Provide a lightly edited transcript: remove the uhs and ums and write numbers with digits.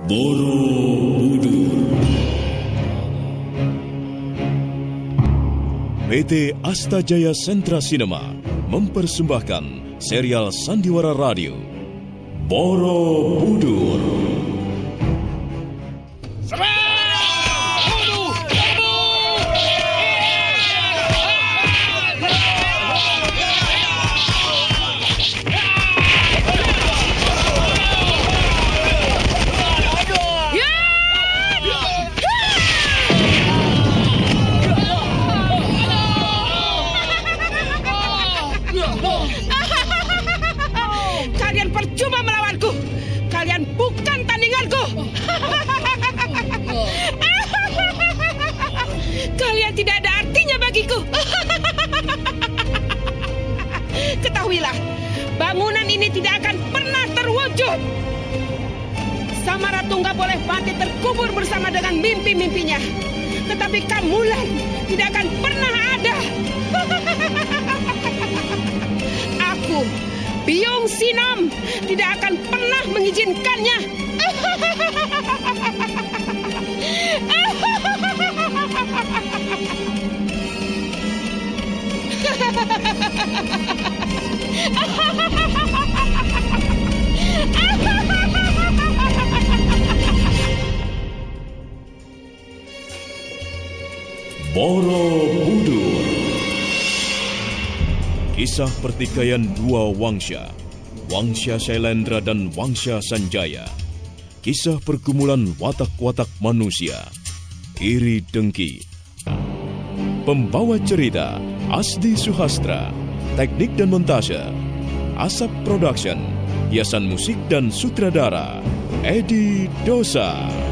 Borobudur. PT Astajaya Sentra Cinema mempersembahkan serial Sandiwara Radio Borobudur. Kalian percuma melawanku. Kalian bukan tandinganku. Kalian tidak ada artinya bagiku. Ketahuilah, bangunan ini tidak akan pernah terwujud. Samaratungga boleh mati terkubur bersama dengan mimpi-mimpinya, tetapi Kamulan tidak akan pernah ada. Aku, Biong Sinam, tidak akan pernah mengizinkannya. Borobudur. Kisah pertikaian dua Wangsya, Wangsya Shailendra dan Wangsya Sanjaya. Kisah pergumulan watak-watak manusia, iri dengki. Pembawa cerita Asdi Suhastra, teknik dan montase Asap Production, hiasan musik dan sutradara Edi Dosa.